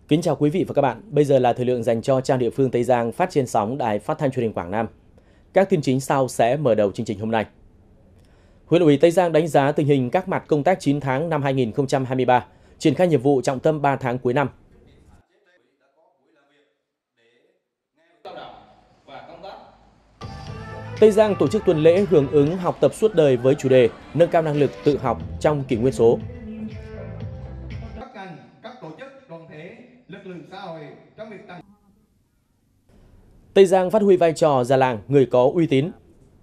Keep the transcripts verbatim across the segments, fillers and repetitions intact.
Kính chào quý vị và các bạn. Bây giờ là thời lượng dành cho trang địa phương Tây Giang phát trên sóng Đài Phát thanh Truyền hình Quảng Nam. Các tin chính sau sẽ mở đầu chương trình hôm nay. Huyện ủy Tây Giang đánh giá tình hình các mặt công tác chín tháng năm hai nghìn không trăm hai mươi ba, triển khai nhiệm vụ trọng tâm ba tháng cuối năm. Tây Giang tổ chức tuần lễ hưởng ứng học tập suốt đời với chủ đề nâng cao năng lực tự học trong kỷ nguyên số. Các ngành, các tổ chức, đoàn thể, lực lượng xã hội trong việc tăng. Tây Giang phát huy vai trò già làng, người có uy tín.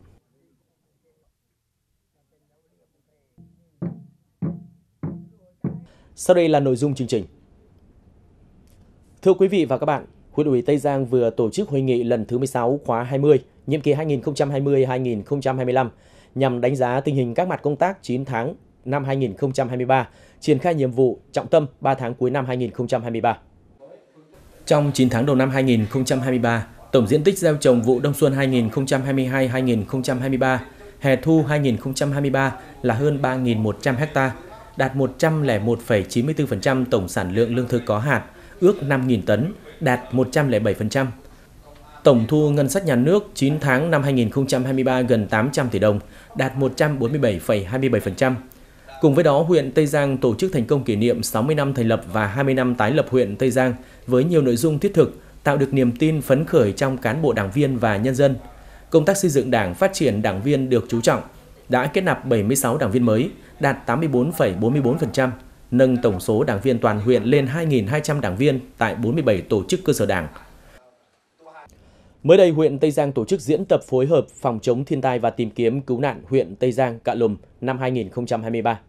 Sau đây là nội dung chương trình. Thưa quý vị và các bạn, Huyện ủy Tây Giang vừa tổ chức hội nghị lần thứ mười sáu khóa hai mươi, nhiệm kỳ hai nghìn không trăm hai mươi đến hai nghìn không trăm hai mươi lăm nhằm đánh giá tình hình các mặt công tác chín tháng năm hai nghìn không trăm hai mươi ba, triển khai nhiệm vụ trọng tâm ba tháng cuối năm hai nghìn không trăm hai mươi ba. Trong chín tháng đầu năm hai nghìn không trăm hai mươi ba, tổng diện tích gieo trồng vụ đông xuân hai nghìn không trăm hai mươi hai đến hai nghìn không trăm hai mươi ba, hè thu hai nghìn không trăm hai mươi ba là hơn ba nghìn một trăm ha, đạt một trăm lẻ một phẩy chín mươi tư phần trăm tổng sản lượng lương thực có hạt, ước năm nghìn tấn, đạt một trăm lẻ bảy phần trăm. Tổng thu ngân sách nhà nước chín tháng năm hai nghìn không trăm hai mươi ba gần tám trăm tỷ đồng, đạt một trăm bốn mươi bảy phẩy hai mươi bảy phần trăm. Cùng với đó, huyện Tây Giang tổ chức thành công kỷ niệm sáu mươi năm thành lập và hai mươi năm tái lập huyện Tây Giang với nhiều nội dung thiết thực, tạo được niềm tin phấn khởi trong cán bộ đảng viên và nhân dân. Công tác xây dựng đảng, phát triển đảng viên được chú trọng, đã kết nạp bảy mươi sáu đảng viên mới, đạt tám mươi tư phẩy bốn mươi tư phần trăm, nâng tổng số đảng viên toàn huyện lên hai nghìn hai trăm đảng viên tại bốn mươi bảy tổ chức cơ sở đảng. Mới đây, huyện Tây Giang tổ chức diễn tập phối hợp phòng chống thiên tai và tìm kiếm cứu nạn huyện Tây Giang Cạ Lùm năm hai nghìn không trăm hai mươi ba.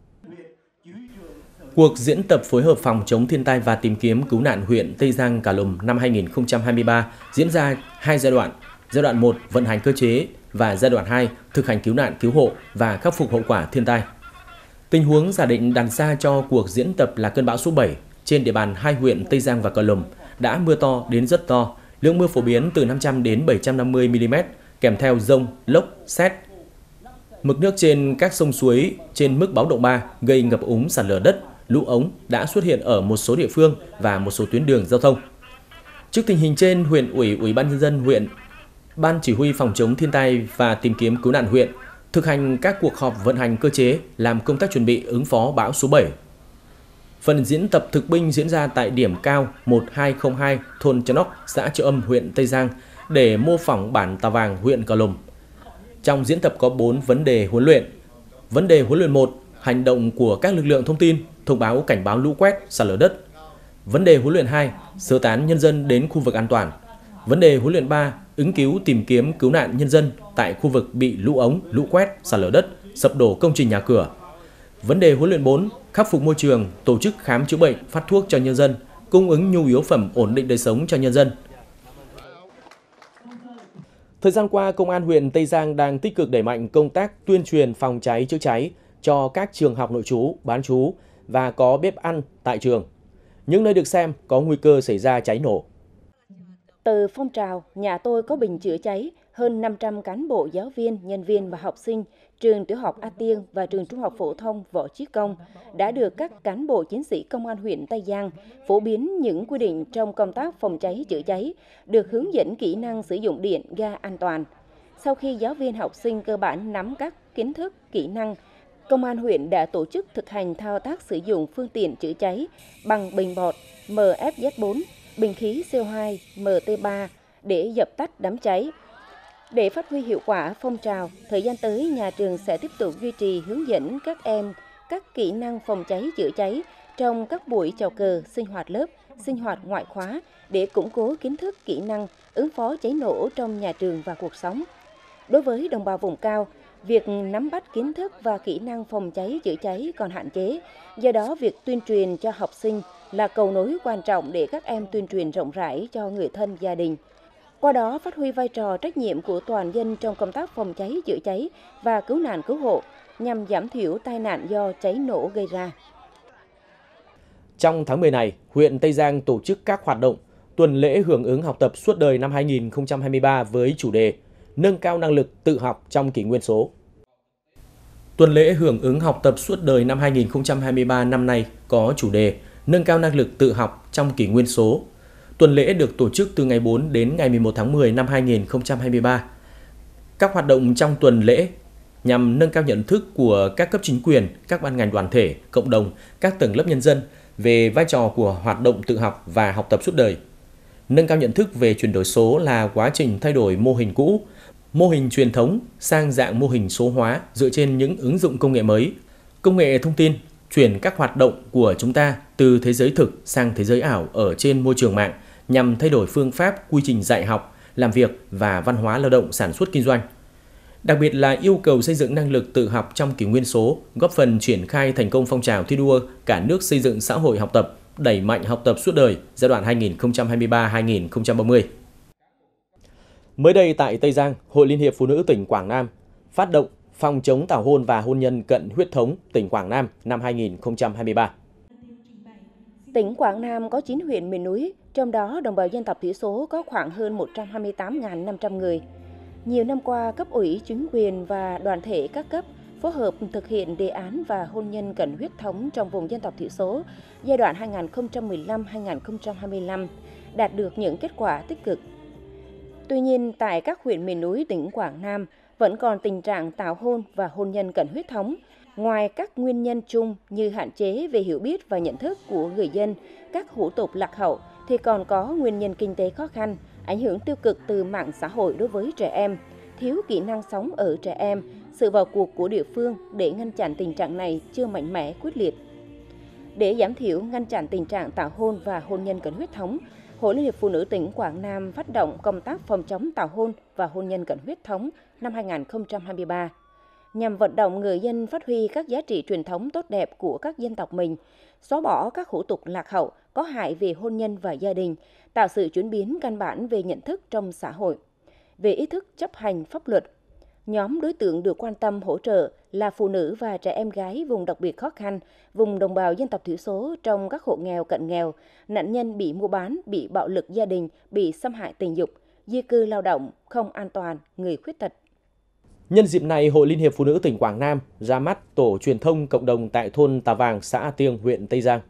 Cuộc diễn tập phối hợp phòng chống thiên tai và tìm kiếm cứu nạn huyện Tây Giang Cạ Lùm năm hai nghìn không trăm hai mươi ba diễn ra hai giai đoạn. Giai đoạn một vận hành cơ chế và giai đoạn hai thực hành cứu nạn cứu hộ và khắc phục hậu quả thiên tai. Tình huống giả định đặt ra cho cuộc diễn tập là cơn bão số bảy trên địa bàn hai huyện Tây Giang và Cạ Lùm đã mưa to đến rất to, lượng mưa phổ biến từ năm trăm đến bảy trăm năm mươi mi-li-mét, kèm theo dông, lốc, sét. Mực nước trên các sông suối trên mức báo động ba gây ngập úng, sạt lở đất, lũ ống đã xuất hiện ở một số địa phương và một số tuyến đường giao thông. Trước tình hình trên, huyện ủy, ủy ban nhân dân huyện, ban chỉ huy phòng chống thiên tai và tìm kiếm cứu nạn huyện thực hành các cuộc họp vận hành cơ chế làm công tác chuẩn bị ứng phó bão số bảy. Phần diễn tập thực binh diễn ra tại điểm cao một hai không hai thôn Trà Nóc, xã Triệu Âm, huyện Tây Giang để mô phỏng bản Tà Vàng, huyện Cà Lùm. Trong diễn tập có bốn vấn đề huấn luyện. Vấn đề huấn luyện một, hành động của các lực lượng thông tin, thông báo cảnh báo lũ quét, sạt lở đất. Vấn đề huấn luyện hai, sơ tán nhân dân đến khu vực an toàn. Vấn đề huấn luyện ba, ứng cứu tìm kiếm cứu nạn nhân dân tại khu vực bị lũ ống, lũ quét, sạt lở đất, sập đổ công trình nhà cửa. Vấn đề huấn luyện bốn, khắc phục môi trường, tổ chức khám chữa bệnh, phát thuốc cho nhân dân, cung ứng nhu yếu phẩm ổn định đời sống cho nhân dân. Thời gian qua, Công an huyện Tây Giang đang tích cực đẩy mạnh công tác tuyên truyền phòng cháy chữa cháy cho các trường học nội trú, bán trú và có bếp ăn tại trường, những nơi được xem có nguy cơ xảy ra cháy nổ. Từ phong trào Nhà tôi có bình chữa cháy, hơn năm trăm cán bộ, giáo viên, nhân viên và học sinh trường tiểu học A Tiên và trường trung học phổ thông Võ Chí Công đã được các cán bộ chiến sĩ Công an huyện Tây Giang phổ biến những quy định trong công tác phòng cháy chữa cháy, được hướng dẫn kỹ năng sử dụng điện, ga an toàn. Sau khi giáo viên học sinh cơ bản nắm các kiến thức, kỹ năng, Công an huyện đã tổ chức thực hành thao tác sử dụng phương tiện chữa cháy bằng bình bọt M F Z bốn, bình khí C O hai M T ba để dập tắt đám cháy. Để phát huy hiệu quả phong trào, thời gian tới nhà trường sẽ tiếp tục duy trì hướng dẫn các em các kỹ năng phòng cháy chữa cháy trong các buổi chào cờ, sinh hoạt lớp, sinh hoạt ngoại khóa để củng cố kiến thức, kỹ năng ứng phó cháy nổ trong nhà trường và cuộc sống. Đối với đồng bào vùng cao, việc nắm bắt kiến thức và kỹ năng phòng cháy chữa cháy còn hạn chế, do đó việc tuyên truyền cho học sinh là cầu nối quan trọng để các em tuyên truyền rộng rãi cho người thân, gia đình. Qua đó phát huy vai trò trách nhiệm của toàn dân trong công tác phòng cháy chữa cháy và cứu nạn cứu hộ nhằm giảm thiểu tai nạn do cháy nổ gây ra. Trong tháng mười này, huyện Tây Giang tổ chức các hoạt động tuần lễ hưởng ứng học tập suốt đời năm hai nghìn không trăm hai mươi ba với chủ đề nâng cao năng lực tự học trong kỷ nguyên số. Tuần lễ hưởng ứng học tập suốt đời năm hai nghìn không trăm hai mươi ba năm nay có chủ đề nâng cao năng lực tự học trong kỷ nguyên số. Tuần lễ được tổ chức từ ngày bốn đến ngày mười một tháng mười năm hai nghìn không trăm hai mươi ba. Các hoạt động trong tuần lễ nhằm nâng cao nhận thức của các cấp chính quyền, các ban ngành đoàn thể, cộng đồng, các tầng lớp nhân dân về vai trò của hoạt động tự học và học tập suốt đời. Nâng cao nhận thức về chuyển đổi số là quá trình thay đổi mô hình cũ, mô hình truyền thống sang dạng mô hình số hóa dựa trên những ứng dụng công nghệ mới. Công nghệ thông tin chuyển các hoạt động của chúng ta từ thế giới thực sang thế giới ảo ở trên môi trường mạng nhằm thay đổi phương pháp, quy trình dạy học, làm việc và văn hóa lao động sản xuất kinh doanh. Đặc biệt là yêu cầu xây dựng năng lực tự học trong kỷ nguyên số, góp phần triển khai thành công phong trào thi đua cả nước xây dựng xã hội học tập, đẩy mạnh học tập suốt đời giai đoạn hai nghìn không trăm hai mươi ba đến hai nghìn không trăm ba mươi. Mới đây tại Tây Giang, Hội Liên hiệp Phụ nữ tỉnh Quảng Nam phát động phòng chống tảo hôn và hôn nhân cận huyết thống tỉnh Quảng Nam năm hai nghìn không trăm hai mươi ba. Tỉnh Quảng Nam có chín huyện miền núi, trong đó đồng bào dân tộc thiểu số có khoảng hơn một trăm hai mươi tám nghìn năm trăm người. Nhiều năm qua, cấp ủy, chính quyền và đoàn thể các cấp phối hợp thực hiện đề án và hôn nhân cận huyết thống trong vùng dân tộc thiểu số giai đoạn hai nghìn không trăm mười lăm đến hai nghìn không trăm hai mươi lăm đạt được những kết quả tích cực. Tuy nhiên, tại các huyện miền núi tỉnh Quảng Nam vẫn còn tình trạng tảo hôn và hôn nhân cận huyết thống. Ngoài các nguyên nhân chung như hạn chế về hiểu biết và nhận thức của người dân, các hủ tục lạc hậu, thì còn có nguyên nhân kinh tế khó khăn, ảnh hưởng tiêu cực từ mạng xã hội đối với trẻ em, thiếu kỹ năng sống ở trẻ em, sự vào cuộc của địa phương để ngăn chặn tình trạng này chưa mạnh mẽ quyết liệt. Để giảm thiểu ngăn chặn tình trạng tảo hôn và hôn nhân cận huyết thống, Hội Liên hiệp Phụ nữ tỉnh Quảng Nam phát động công tác phòng chống tảo hôn và hôn nhân cận huyết thống năm hai nghìn không trăm hai mươi ba, nhằm vận động người dân phát huy các giá trị truyền thống tốt đẹp của các dân tộc mình, xóa bỏ các hủ tục lạc hậu có hại về hôn nhân và gia đình, tạo sự chuyển biến căn bản về nhận thức trong xã hội, về ý thức chấp hành pháp luật. Nhóm đối tượng được quan tâm hỗ trợ là phụ nữ và trẻ em gái vùng đặc biệt khó khăn, vùng đồng bào dân tộc thiểu số trong các hộ nghèo cận nghèo, nạn nhân bị mua bán, bị bạo lực gia đình, bị xâm hại tình dục, di cư lao động không an toàn, người khuyết tật. Nhân dịp này, Hội Liên hiệp Phụ nữ tỉnh Quảng Nam ra mắt tổ truyền thông cộng đồng tại thôn Tà Vàng, xã A Tiêng, huyện Tây Giang.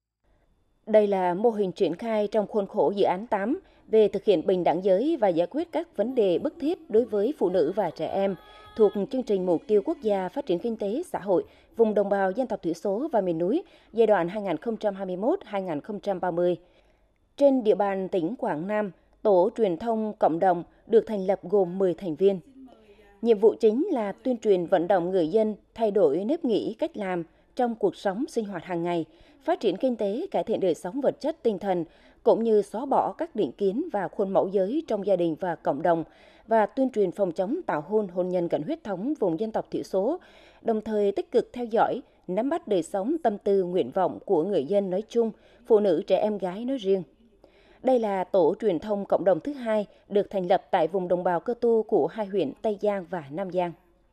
Đây là mô hình triển khai trong khuôn khổ dự án tám về thực hiện bình đẳng giới và giải quyết các vấn đề bức thiết đối với phụ nữ và trẻ em thuộc chương trình mục tiêu quốc gia phát triển kinh tế xã hội vùng đồng bào dân tộc thiểu số và miền núi giai đoạn hai nghìn không trăm hai mươi mốt đến hai nghìn không trăm ba mươi. Trên địa bàn tỉnh Quảng Nam, tổ truyền thông cộng đồng được thành lập gồm mười thành viên. Nhiệm vụ chính là tuyên truyền vận động người dân thay đổi nếp nghĩ, cách làm trong cuộc sống sinh hoạt hàng ngày, phát triển kinh tế, cải thiện đời sống vật chất tinh thần, cũng như xóa bỏ các định kiến và khuôn mẫu giới trong gia đình và cộng đồng, và tuyên truyền phòng chống tảo hôn, hôn nhân cận huyết thống vùng dân tộc thiểu số, đồng thời tích cực theo dõi, nắm bắt đời sống, tâm tư, nguyện vọng của người dân nói chung, phụ nữ, trẻ em gái nói riêng. Đây là tổ truyền thông cộng đồng thứ hai được thành lập tại vùng đồng bào Cơ tu của hai huyện Tây Giang và Nam Giang.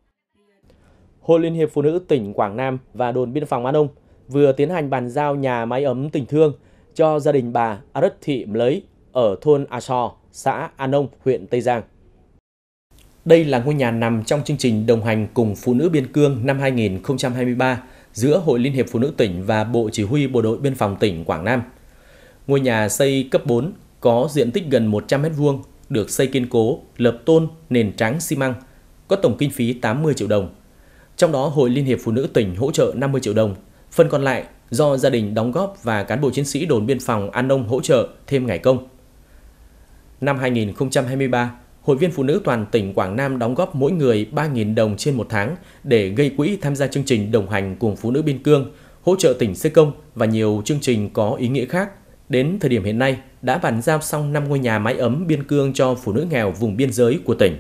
Hội Liên hiệp Phụ nữ tỉnh Quảng Nam và đồn biên phòng An Ông vừa tiến hành bàn giao nhà máy ấm tình thương cho gia đình bà A Rất Thị Mlấy ở thôn A So, xã An Ông, huyện Tây Giang. Đây là ngôi nhà nằm trong chương trình đồng hành cùng Phụ nữ Biên Cương năm hai nghìn không trăm hai mươi ba giữa Hội Liên hiệp Phụ nữ tỉnh và Bộ Chỉ huy Bộ đội Biên phòng tỉnh Quảng Nam. Ngôi nhà xây cấp bốn, có diện tích gần một trăm mét vuông, được xây kiên cố, lợp tôn, nền trắng xi măng, có tổng kinh phí tám mươi triệu đồng. Trong đó, Hội Liên hiệp Phụ nữ tỉnh hỗ trợ năm mươi triệu đồng, phần còn lại do gia đình đóng góp và cán bộ chiến sĩ đồn biên phòng An Ông hỗ trợ thêm ngày công. Năm hai nghìn không trăm hai mươi ba, Hội viên Phụ nữ toàn tỉnh Quảng Nam đóng góp mỗi người ba nghìn đồng trên một tháng để gây quỹ tham gia chương trình đồng hành cùng Phụ nữ Biên Cương, hỗ trợ tỉnh xây công và nhiều chương trình có ý nghĩa khác. Đến thời điểm hiện nay, đã bàn giao xong năm ngôi nhà mái ấm biên cương cho phụ nữ nghèo vùng biên giới của tỉnh.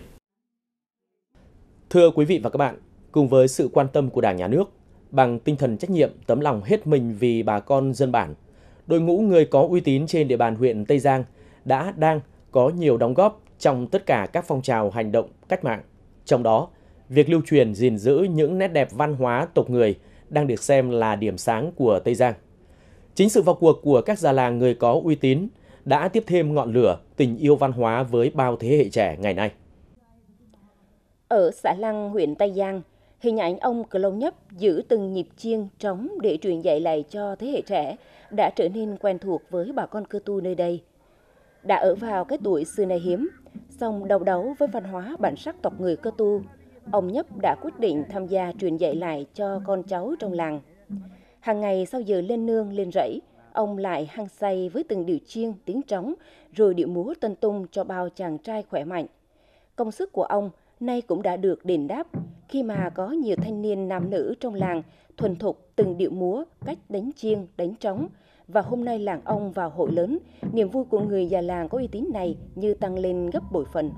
Thưa quý vị và các bạn, cùng với sự quan tâm của Đảng, Nhà nước, bằng tinh thần trách nhiệm, tấm lòng hết mình vì bà con dân bản, đội ngũ người có uy tín trên địa bàn huyện Tây Giang đã đang có nhiều đóng góp trong tất cả các phong trào hành động cách mạng. Trong đó, việc lưu truyền gìn giữ những nét đẹp văn hóa tộc người đang được xem là điểm sáng của Tây Giang. Chính sự vào cuộc của các già làng người có uy tín đã tiếp thêm ngọn lửa tình yêu văn hóa với bao thế hệ trẻ ngày nay. Ở xã Lăng, huyện Tây Giang, Hình ảnh ông Cờ Lông Nhấp giữ từng nhịp chiêng trống để truyền dạy lại cho thế hệ trẻ đã trở nên quen thuộc với bà con Cơ Tu nơi đây. Đã ở vào cái tuổi xưa nay hiếm, song đầu đấu với văn hóa bản sắc tộc người Cơ Tu, ông Nhấp đã quyết định tham gia truyền dạy lại cho con cháu trong làng. Hàng ngày sau giờ lên nương lên rẫy, ông lại hăng say với từng điệu chiêng, tiếng trống, rồi điệu múa tân tung cho bao chàng trai khỏe mạnh. Công sức của ông nay cũng đã được đền đáp khi mà có nhiều thanh niên nam nữ trong làng thuần thục từng điệu múa, cách đánh chiêng, đánh trống. Và hôm nay làng ông vào hội lớn, niềm vui của người già làng có uy tín này như tăng lên gấp bội phần.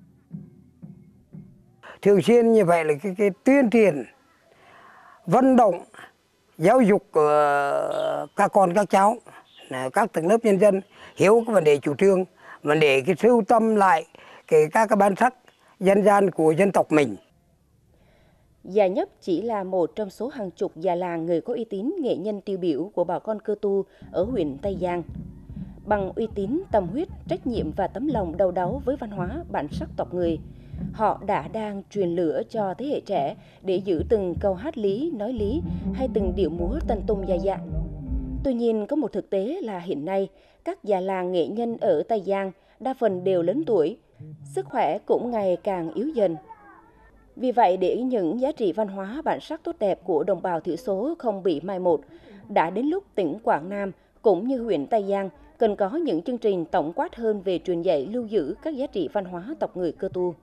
Thường xuyên như vậy là cái, cái tuyên truyền, vận động, giáo dục của các con các cháu, các tầng lớp nhân dân hiểu cái vấn đề chủ trương, vấn đề cái sưu tâm lại cái các cái bản sắc dân gian của dân tộc mình. Già Nhấp chỉ là một trong số hàng chục già làng người có uy tín nghệ nhân tiêu biểu của bà con Cơ Tu ở huyện Tây Giang. Bằng uy tín, tâm huyết, trách nhiệm và tấm lòng đầu đáu với văn hóa bản sắc tộc người, họ đã đang truyền lửa cho thế hệ trẻ để giữ từng câu hát lý, nói lý hay từng điệu múa tân tung gia dạng. Tuy nhiên, có một thực tế là hiện nay, các già làng nghệ nhân ở Tây Giang đa phần đều lớn tuổi, sức khỏe cũng ngày càng yếu dần. Vì vậy, để những giá trị văn hóa bản sắc tốt đẹp của đồng bào thiểu số không bị mai một, đã đến lúc tỉnh Quảng Nam cũng như huyện Tây Giang cần có những chương trình tổng quát hơn về truyền dạy lưu giữ các giá trị văn hóa tộc người Cơ Tu.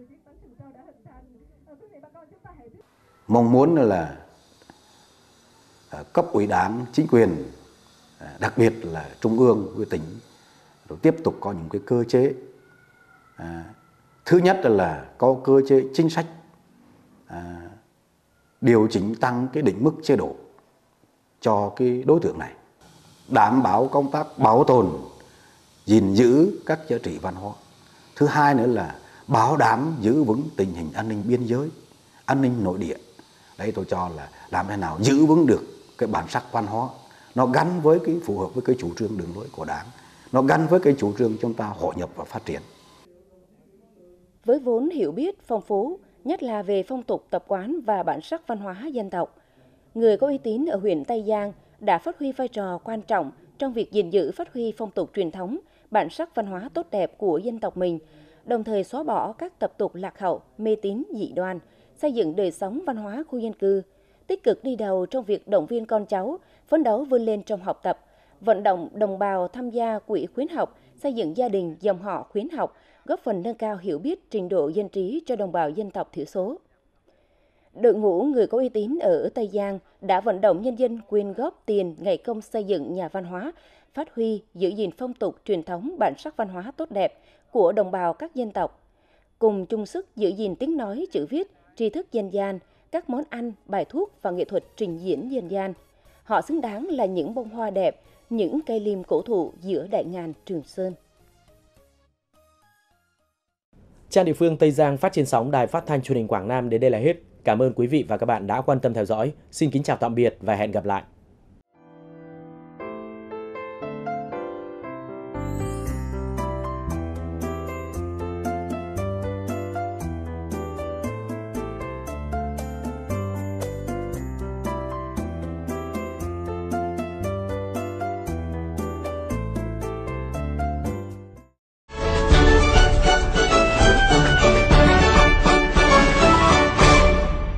Mong muốn là cấp ủy đảng, chính quyền, đặc biệt là trung ương với tỉnh, rồi tiếp tục có những cái cơ chế. À, thứ nhất là có cơ chế chính sách à, điều chỉnh tăng cái định mức chế độ cho cái đối tượng này, đảm bảo công tác bảo tồn, gìn giữ các giá trị văn hóa. Thứ hai nữa là bảo đảm giữ vững tình hình an ninh biên giới, an ninh nội địa. Đấy, tôi cho là làm thế nào giữ vững được cái bản sắc văn hóa, nó gắn với cái phù hợp với cái chủ trương đường lối của Đảng, nó gắn với cái chủ trương chúng ta hội nhập và phát triển. Với vốn hiểu biết phong phú, nhất là về phong tục tập quán và bản sắc văn hóa dân tộc, người có uy tín ở huyện Tây Giang đã phát huy vai trò quan trọng trong việc gìn giữ phát huy phong tục truyền thống, bản sắc văn hóa tốt đẹp của dân tộc mình, đồng thời xóa bỏ các tập tục lạc hậu, mê tín dị đoan, xây dựng đời sống văn hóa khu dân cư, tích cực đi đầu trong việc động viên con cháu, phấn đấu vươn lên trong học tập, vận động đồng bào tham gia quỹ khuyến học, xây dựng gia đình dòng họ khuyến học, góp phần nâng cao hiểu biết, trình độ dân trí cho đồng bào dân tộc thiểu số. Đội ngũ người có uy tín ở Tây Giang đã vận động nhân dân quyên góp tiền ngày công xây dựng nhà văn hóa, phát huy, giữ gìn phong tục truyền thống bản sắc văn hóa tốt đẹp của đồng bào các dân tộc, cùng chung sức giữ gìn tiếng nói, chữ viết, tri thức dân gian, các món ăn, bài thuốc và nghệ thuật trình diễn dân gian. Họ xứng đáng là những bông hoa đẹp, những cây lim cổ thụ giữa đại ngàn Trường Sơn. Trang địa phương Tây Giang phát trên sóng Đài Phát thanh Truyền hình Quảng Nam đến đây là hết. Cảm ơn quý vị và các bạn đã quan tâm theo dõi. Xin kính chào tạm biệt và hẹn gặp lại.